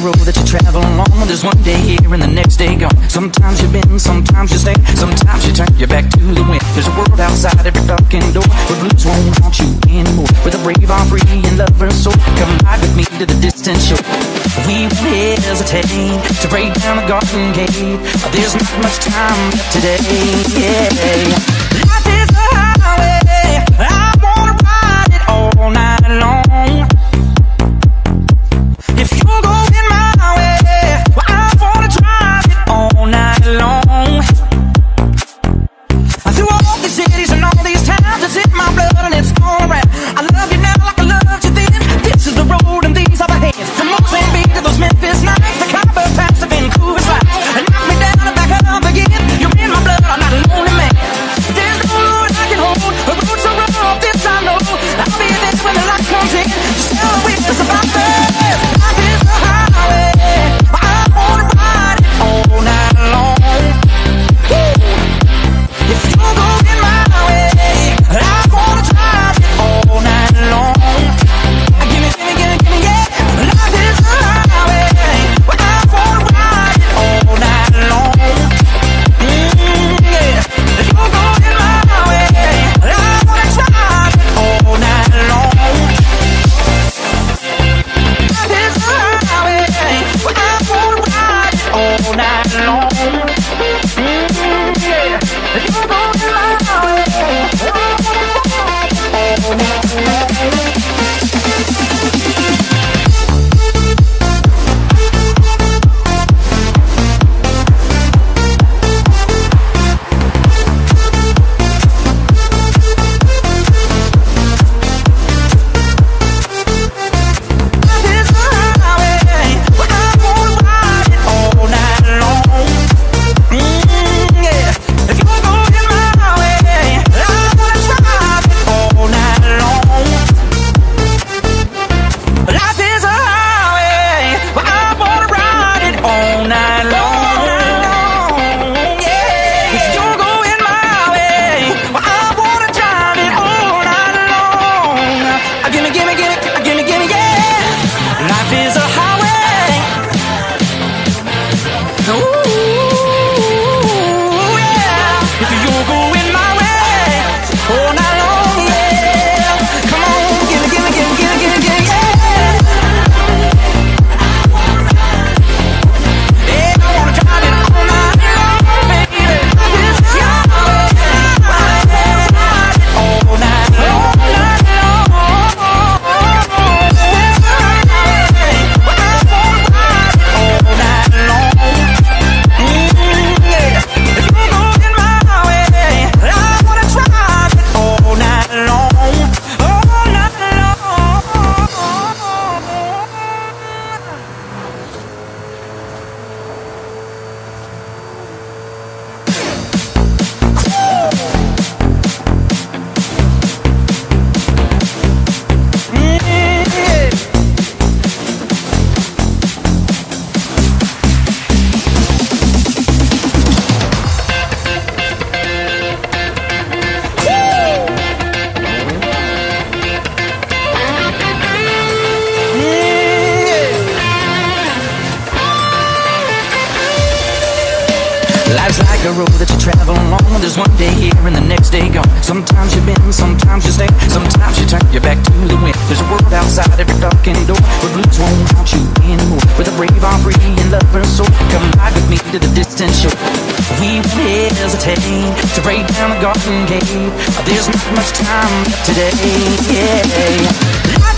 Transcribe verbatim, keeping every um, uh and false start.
road that you travel along. There's one day here and the next day gone. Sometimes you bend, sometimes you stay, sometimes you turn your back to the wind. There's a world outside every darkened door where blues won't haunt you anymore. Where the brave are free and lovers soar. Come ride with me to the distant shore. We won't hesitate to break down the garden gate. There's not much time left today. Yeah. Life is a highway, I wanna ride it all night long. If you're going my way, well, I wanna drive it all night long. Through all these cities and all these towns, it's in my blood and it's all around. I love you now like I loved you then. This is the road and these are the hands. From Mozambique to those Memphis nights, the cowboy pass to Vancouver's lights. And knock me down and back up again. You're in my blood, I'm not a lonely man. There's no road I can hold, a road so rough, this I know. I'll be there when the light comes in. Just tell a witness about this. Life is a highway, I wanna ride it all night long. Woo. If you're going my way, I wanna drive it all night long. Gimme, gimme, gimme, gimme, yeah. Life is a highway, I wanna ride it all night long. Mm, yeah. If you're going my way, I wanna drive it all night long. Life is a highway, I wanna ride it all night long. Mm, yeah. If you're going my way, I wanna ride it all night long. Life's like a road that you travel along. There's one day here and the next day gone. Sometimes you bend, sometimes you stay, sometimes you turn your back to the wind. There's a world outside every darkened door where blues won't haunt you anymore. Where the brave are free and lovers soar. Come ride with me to the distant shore. We won't hesitate to break down the garden gate. There's not much time left today. Yeah.